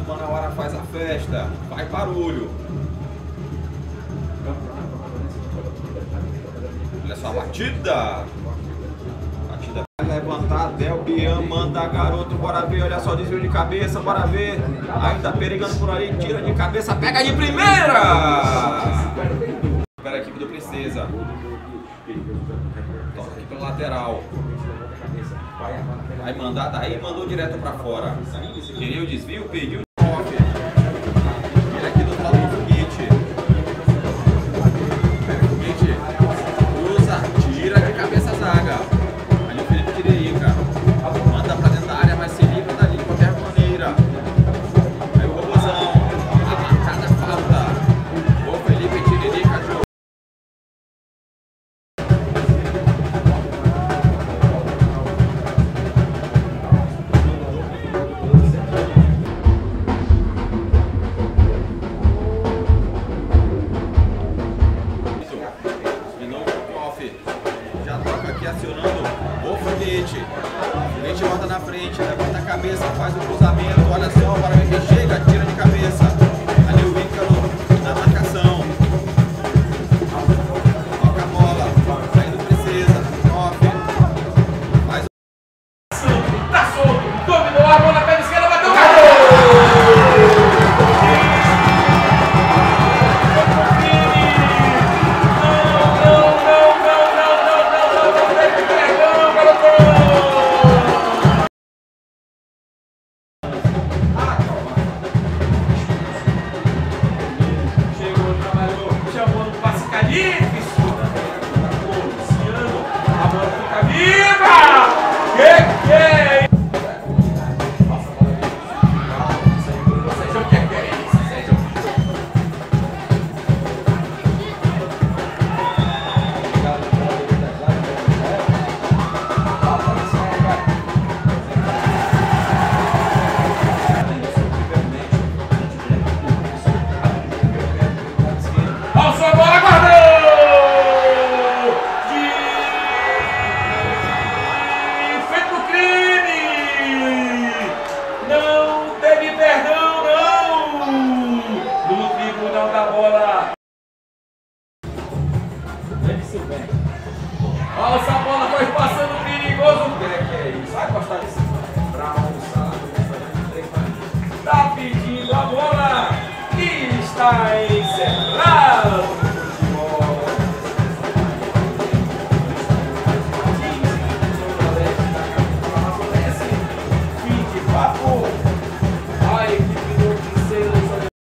Manauara faz a festa, faz barulho. Olha só a batida. Batida vai levantar, Del Bian manda garoto, bora ver, olha só, desvio de cabeça, bora ver. Ainda perigando por ali, tira de cabeça, pega de primeira. Espera a equipe do Princesa. Toca aqui pelo lateral. Vai mandar daí, mandou direto pra fora. Queria o desvio, pediu o toque. Ele aqui do lado do foguete. Foguete usa, tira de cabeça a zaga. Ali o Felipe Tiririca. Manda pra dentro da área, mas se livra dali de qualquer maneira. Aí o Robozão. A marcada falta. O Felipe Tiririca jogou. Já toca aqui acionando o foguete. O foguete volta na frente, levanta a cabeça, faz o cruzamento. Olha só, para ver quem chega, tira de cabeça. Ali o Ícaro na marcação. Toca a bola, saindo Princesa. 9. Faz o. Tá solto, dominou a bola, pé esquerda, bateu o gol! Olha essa bola, foi passando perigoso. O que é isso? Vai gostar desse tá pedindo a bola e está encerrado.